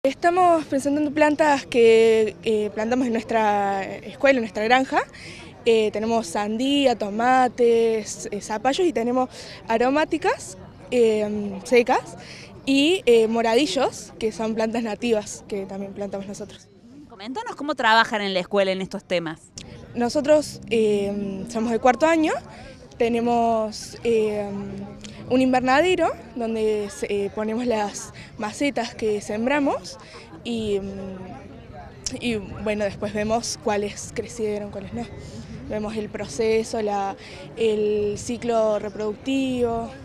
Estamos presentando plantas que plantamos en nuestra escuela, en nuestra granja. Tenemos sandía, tomates, zapallos y tenemos aromáticas secas y moradillos, que son plantas nativas que también plantamos nosotros. Coméntanos cómo trabajan en la escuela en estos temas. Nosotros somos de cuarto año, tenemos un invernadero donde ponemos las macetas que sembramos y bueno, después vemos cuáles crecieron, cuáles no. Vemos el proceso, el ciclo reproductivo.